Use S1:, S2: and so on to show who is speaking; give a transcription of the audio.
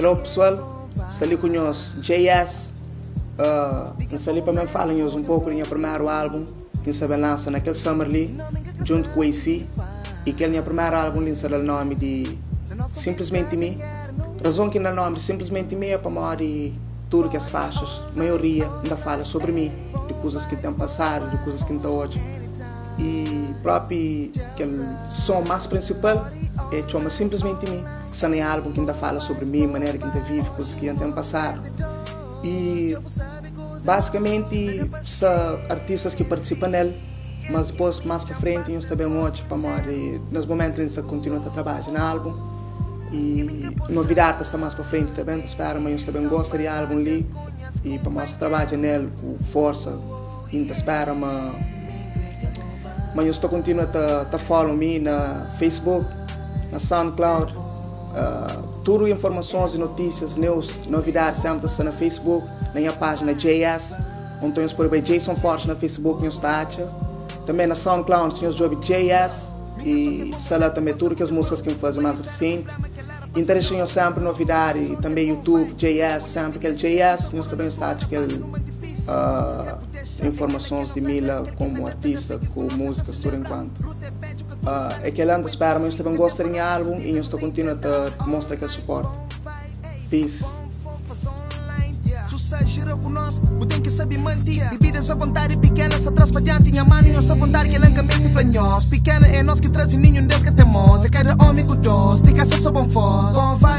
S1: Hello pessoal, estou ali com nós JS. Estou ali para me falar um pouco do meu primeiro álbum que se lança naquele summer ali, junto com o AC. E que é o meu primeiro álbum ali será o nome de Simplesmente Me. A razão que o nome de Simplesmente Me é para maior de tudo que as faixas, a maioria ainda fala sobre mim, de coisas que têm passado, de coisas que estão hoje. E próprio aquele som mais principal é chama Simplesmente Me, que é um álbum que ainda fala sobre mim, maneira que ainda vive, coisas que ainda têm passado. E basicamente são artistas que participam nele, mas depois mais para frente nós também hoje para morrer, nos momentos em que continua a trabalhar no álbum. E novidade está mais para frente também, espero, mas nós também gosta de álbum ali e para nós trabalhar nele com força, ainda espero, mas eu estou continuando a follow me na Facebook, na SoundCloud, tudo informações e notícias, news, novidades sempre está na Facebook, na minha página JS, onde nós por aí Jason Forte na Facebook, nós está também na SoundCloud, nós joga JS e está lá também tudo que as músicas que eu faço mais recente. Interessante sempre novidade e também YouTube, JS, sempre aquele JS, nós também está aquele informações de Mila como artista, com músicas, tudo enquanto. É que ela espera, mas também gosta de álbum e nós continuamos a mostrar aquele suporte. Peace. Gira com nós, o tem que saber manter. Bebidas à vontade, pequenas atrás para diante. Minha mãe, nossa vontade que longamente flanhos. Pequena é nós que trazem ninho, Deus que temos. É cada homem com dons, tem que ser só bom forte.